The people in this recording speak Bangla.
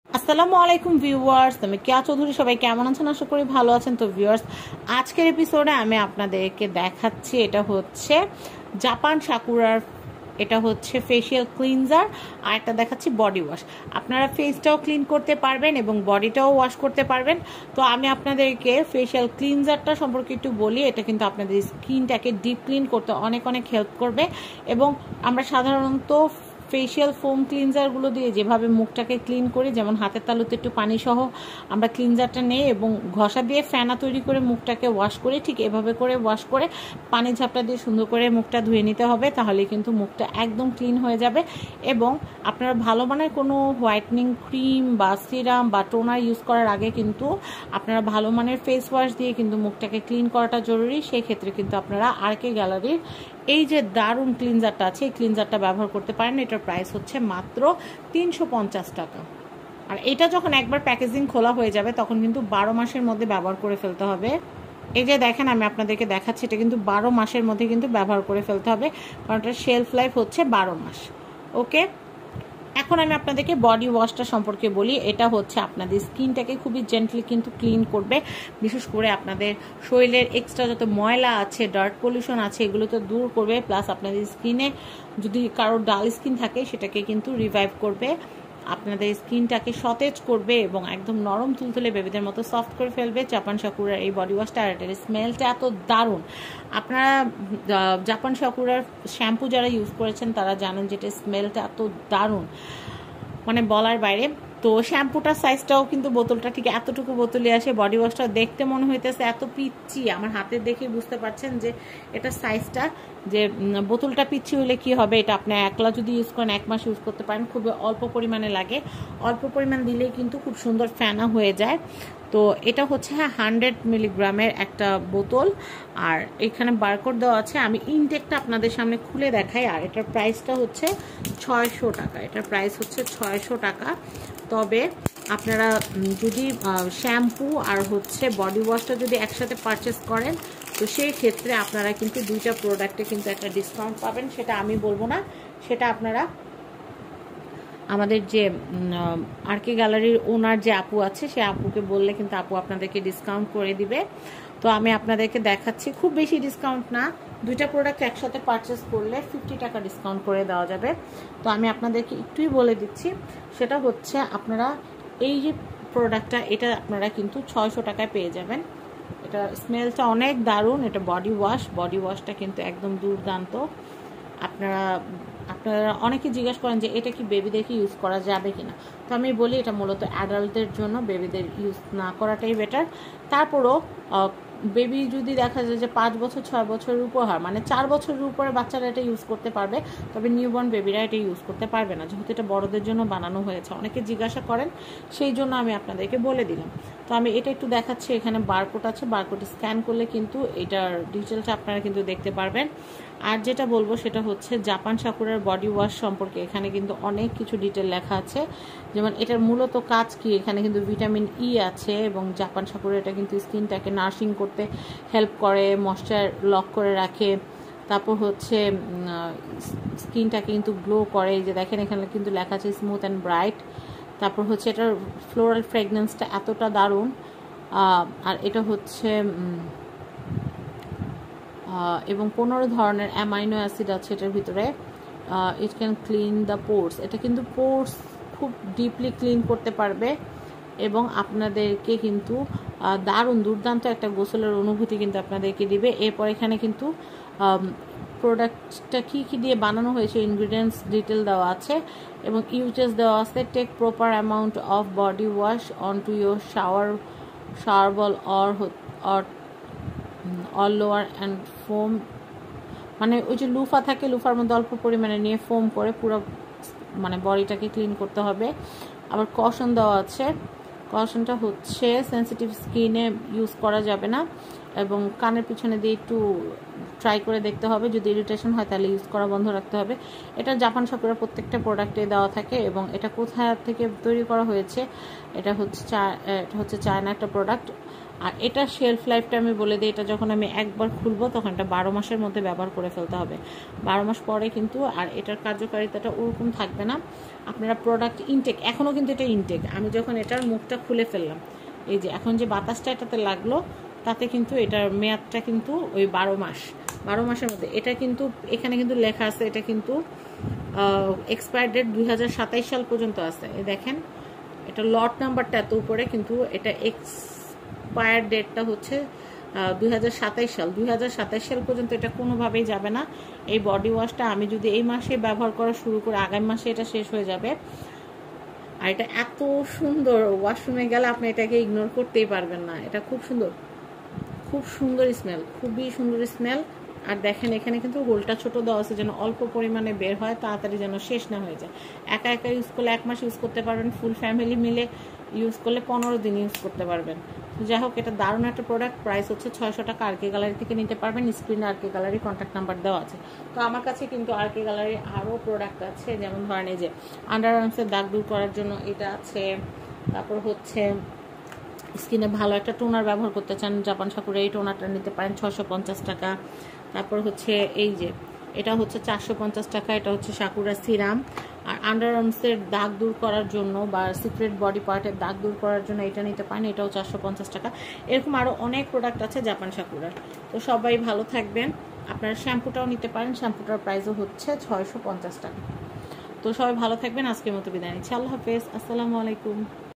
আসসালামু আলাইকুম ভিউয়ার্স, আমি কেয়া চৌধুরী। সবাই কেমন আছেন? আশা করি ভালো আছেন। তো ভিউয়ার্স, আজকের এপিসোডে আমি আপনাদেরকে দেখাচ্ছি, এটা হচ্ছে জাপান সাকুরার, এটা হচ্ছে ফেসিয়াল ক্লিনজার, আর একটা দেখাচ্ছি বডি ওয়াশ। আপনারা ফেসটাও ক্লিন করতে পারবেন এবং বডিটাও ওয়াশ করতে পারবেন। তো আমি আপনাদেরকে ফেসিয়াল ক্লিনজারটা সম্পর্কে একটু বলি। এটা কিন্তু আপনাদের স্কিনটাকে ডিপ ক্লিন করতে অনেক অনেক হেল্প করবে। এবং আমরা সাধারণত ফেসিয়াল ফোম ক্লিনজারগুলো দিয়ে যেভাবে মুখটাকে ক্লিন করি, যেমন হাতের তালুতে একটু পানি সহ আমরা ক্লিনজারটা নিই এবং ঘষা দিয়ে ফেনা তৈরি করে মুখটাকে ওয়াশ করি, ঠিক এভাবে করে ওয়াশ করে পানি ঝাপটা দিয়ে সুন্দর করে মুখটা ধুয়ে নিতে হবে। তাহলে কিন্তু মুখটা একদম ক্লিন হয়ে যাবে। এবং আপনারা ভালো মানের কোনো হোয়াইটনিং ক্রিম বা সিরাম বা টোনার ইউজ করার আগে কিন্তু আপনারা ভালো মানের ফেস ওয়াশ দিয়ে কিন্তু মুখটাকে ক্লিন করাটা জরুরি। সেই ক্ষেত্রে কিন্তু আপনারা আরকে গ্যালারির এই যে দারুণ ক্লিনজারটা আছে, এই ক্লিনজারটা ব্যবহার করতে পারেন। এটার প্রাইস হচ্ছে মাত্র 350 টাকা। আর এটা যখন একবার প্যাকেজিং খোলা হয়ে যাবে তখন কিন্তু 12 মাসের মধ্যে ব্যবহার করে ফেলতে হবে। এই যে দেখেন, আমি আপনাদেরকে দেখাচ্ছি, এটা কিন্তু 12 মাসের মধ্যে কিন্তু ব্যবহার করে ফেলতে হবে, কারণ এটার শেলফ লাইফ হচ্ছে 12 মাস। ওকে, এখন আমি আপনাদেরকে বডি ওয়াশটা সম্পর্কে বলি। এটা হচ্ছে আপনাদের স্কিনটাকে খুবই জেন্টলি কিন্তু ক্লিন করবে। বিশেষ করে আপনাদের শরীরের এক্সট্রা যত ময়লা আছে, ডার্ট পলিউশন আছে, এগুলো তো দূর করবে। প্লাস আপনাদের স্কিনে যদি কারোর ডাল স্কিন থাকে সেটাকে কিন্তু রিভাইভ করবে, আপনাদের স্কিনটাকে সতেজ করবে এবং একদম নরম তুলতুলে বেবিদের মতো সফট করে ফেলবে জাপান সাকুরার এই বডি ওয়াশটা। আর এটার স্মেলটা এত দারুণ। আপনারা জাপান সাকুরার শ্যাম্পু যারা ইউজ করেছেন তারা জানেন যে এটার স্মেলটা এত দারুণ, মানে বলার বাইরে। তো শ্যাম্পুটার সাইজটাও কিন্তু বোতলটা ঠিক এতটুকু বোতলে আসে। বডি ওয়াশটা দেখতে মনে হইতেছে এত পিচ্ছি, আমার হাতে দেখে বুঝতে পারছেন যে এটা সাইজটা, যে বোতলটা পিচ্ছি হলে কি হবে। এটা আপনি একলা যদি ইউজ করেন 1 মাস ইউজ করতে পারেন। খুব অল্প পরিমাণে লাগে, অল্প পরিমাণ দিলেই কিন্তু খুব সুন্দর ফেনা হয়ে যায়। তো এটা হচ্ছে 100 মিলিগ্রামের একটা বোতল, আর এখানে বারকোড দেওয়া আছে। আমি ইনটেকটা আপনাদের সামনে খুলে দেখাই। আর এটার প্রাইসটা হচ্ছে 600 টাকা। এটার প্রাইস হচ্ছে 600 টাকা। তবে আপনারা যদি শ্যাম্পু আর হচ্ছে বডি ওয়াশটা যদি একসাথে পারচেস করেন, তো সেই ক্ষেত্রে আপনারা কিন্তু দুইটা প্রোডাক্টে কিন্তু একটা ডিসকাউন্ট পাবেন। সেটা আমি বলবো না, সেটা আপনারা আমাদের যে আরকে গ্যালারির ওনার যে আপু আছে, সে আপুকে বললে কিন্তু আপু আপনাদেরকে ডিসকাউন্ট করে দিবে। তো আমি আপনাদেরকে দেখাচ্ছি, খুব বেশি ডিসকাউন্ট না, দুইটা প্রোডাক্ট একসাথে পারচেস করলে 50 টাকা ডিসকাউন্ট করে দেওয়া যাবে। তো আমি আপনাদেরকে একটুই বলে দিচ্ছি, সেটা হচ্ছে আপনারা এই যে প্রোডাক্টটা, এটা আপনারা কিন্তু 600 টাকায় পেয়ে যাবেন। এটা স্মেলটা অনেক দারুণ। এটা বডি ওয়াশটা কিন্তু একদম দুর্দান্ত। আপনারা অনেকে জিজ্ঞেস করেন যে এটা কি বেবিদেরকে ইউজ করা যাবে কিনা। তো আমি বলি এটা মূলত অ্যাডাল্টদের জন্য, বেবিদের ইউজ না করাটাই বেটার। তারপরও বেবি যদি দেখা যায় যে 5 বছর 6 বছরের উপর হয়, মানে 4 বছরের উপরে বাচ্চারা এটা ইউজ করতে পারবে, তবে নিউবর্ন বেবিরা এটা ইউজ করতে পারবে না, যেহেতু এটা বড়দের জন্য বানানো হয়েছে। অনেকে জিজ্ঞাসা করেন, সেই জন্য আমি আপনাদেরকে বলে দিলাম। তো আমি এটা একটু দেখাচ্ছি। এখানে বারকোড আছে, বারকোড স্ক্যান করলে কিন্তু এটার ডিটেলসটা আপনারা কিন্তু দেখতে পারবেন। আর যেটা বলবো সেটা হচ্ছে জাপান সাকুরার বডি ওয়াশ সম্পর্কে এখানে কিন্তু অনেক কিছু ডিটেল লেখা আছে। যেমন এটার মূলত কাজ কি, এখানে কিন্তু ভিটামিন ই আছে এবং জাপান সাকুরা এটা কিন্তু স্কিনটাকে নার্সিং করতে হেল্প করে, ময়েশ্চার লক করে রাখে। তারপর হচ্ছে স্কিনটাকে কিন্তু গ্লো করে। এই যে দেখেন, এখানে কিন্তু লেখা আছে স্মুথ অ্যান্ড ব্রাইট। তারপর হচ্ছে এটার ফ্লোরাল ফ্রেগনেন্সটা এতটা দারুণ। আর এটা হচ্ছে এবং 15 ধরনের অ্যামাইনো অ্যাসিড আছে এটার ভিতরে। It can clean the pores, এটা কিন্তু পোর্স খুব ডিপলি ক্লিন করতে পারবে এবং আপনাদেরকে কিন্তু দারুণ দুর্দান্ত একটা গোসলের অনুভূতি কিন্তু আপনাদেরকে দিবে। এরপর এখানে কিন্তু প্রোডাক্টটা কী কী দিয়ে বানানো হয়েছে ইনগ্রিডিয়েন্টস ডিটেল দেওয়া আছে এবং ইউজেস দেওয়া আছে। Take proper amount of body wash on to your shower ball or lower and foam, মানে ওই যে লুফা থাকে, লুফার মধ্যে অল্প পরিমাণে নিয়ে ফোম করে পুরো মানে বডিটাকে ক্লিন করতে হবে। আবার কশন দেওয়া আছে, কশনটা হচ্ছে সেন্সিটিভ স্কিনে ইউজ করা যাবে না। এবং কানের পিছনে দিয়ে একটু ট্রাই করে দেখতে হবে, যদি ইরিটেশন হয় তাহলে ইউজ করা বন্ধ রাখতে হবে। এটা জাপান সাকুরা প্রত্যেকটা প্রোডাক্টে দেওয়া থাকে। এবং এটা কোথা থেকে তৈরি করা হয়েছে, এটা হচ্ছে চায়না একটা প্রোডাক্ট। আর এটা শেলফ লাইফটা আমি বলে দিই, এটা যখন আমি একবার খুলবো তখন এটা 12 মাসের মধ্যে ব্যবহার করে ফেলতে হবে। 12 মাস পরে কিন্তু আর এটার কার্যকারিতাটা ওরকম থাকবে না। আপনারা প্রোডাক্ট ইনটেক, এখনও কিন্তু এটা ইনটেক, আমি যখন এটার মুখটা খুলে ফেললাম, এই যে এখন যে বাতাসটা এটাতে লাগলো, তাতে কিন্তু এটার মেয়াদটা কিন্তু ওই 12 মাস, 12 মাসের মধ্যে। এটা কিন্তু এখানে কিন্তু লেখা আছে, এটা কিন্তু এক্সপায়ার ডেট 2027 সাল পর্যন্ত আছে। এই দেখেন, এটা লট নাম্বারটা এত উপরে, কিন্তু এটা এক্সপায়ার ডেটটা হচ্ছে 2027 সাল। 2027 সাল পর্যন্ত এটা কোনোভাবেই যাবে না। এই বডি ওয়াশটা আমি যদি এই মাসে ব্যবহার করা শুরু করে, আগামী মাসে এটা শেষ হয়ে যাবে। আর এটা এত সুন্দর, ওয়াশরুমে গেলে আপনি এটাকে ইগনোর করতেই পারবেন না। এটা খুব সুন্দর, খুব সুন্দর স্মেল, খুবই সুন্দর স্মেল। আর দেখেন এখানে কিন্তু হোলটা ছোট দেওয়া আছে, যেন অল্প পরিমাণে বের হয়, তাড়াতাড়ি যেন শেষ না হয়ে যায়। একা একা ইউজ করলে 1 মাস ইউজ করতে পারবেন, ফুল ফ্যামিলি মিলে ইউজ করলে 15 দিন ইউজ করতে পারবেন। যাই হোক, এটা দারুণ একটা প্রোডাক্ট। প্রাইস হচ্ছে 600 টাকা। আর কে গ্যালারি থেকে নিতে পারবেন, স্ক্রিনে R K gallery contact number দেওয়া আছে। তো আমার কাছে কিন্তু আর কে গ্যালারি আরও প্রোডাক্ট আছে, যেমন ধরেন এই যে আন্ডার আর্মসের দাগ দূর করার জন্য এটা আছে। তারপর হচ্ছে স্কিনে ভালো একটা টোনার ব্যবহার করতে চান, জাপান সাকুরা এই টোনারটা নিতে পারেন 650 টাকা। তারপর হচ্ছে এই যে এটা হচ্ছে 450 টাকা, এটা হচ্ছে সাকুরা সিরাম। আর আন্ডার আর্মসের দাগ দূর করার জন্য বা সিক্রেট বডি পার্টের দাগ দূর করার জন্য এটা নিতে পারেন, এটাও 450 টাকা। এরকম আরও অনেক প্রোডাক্ট আছে জাপান সাকুরার। তো সবাই ভালো থাকবেন। আপনারা শ্যাম্পুটাও নিতে পারেন, শ্যাম্পুটার প্রাইসও হচ্ছে 650 টাকা। তো সবাই ভালো থাকবেন। আজকের মতো বিদায় নিচ্ছি। আল্লাহ হাফেজ, আসসালামু আলাইকুম।